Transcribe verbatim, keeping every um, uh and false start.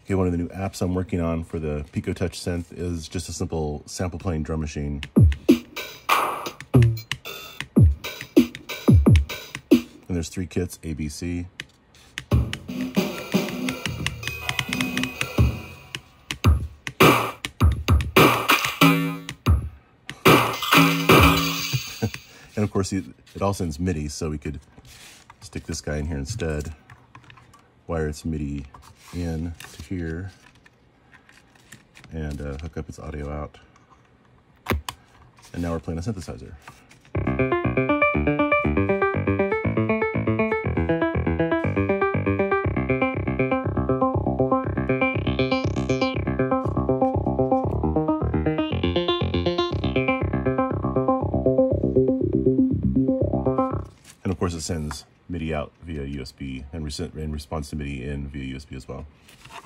Okay, one of the new apps I'm working on for the Pico Touch synth is just a simple sample playing drum machine. And there's three kits, A, B, C. And of course, it all sends MIDI, so we could stick this guy in here instead, wire its MIDI in to here, and uh, hook up its audio out. And now we're playing a synthesizer. And of course it sends MIDI out via U S B and, and responds to MIDI in via U S B as well.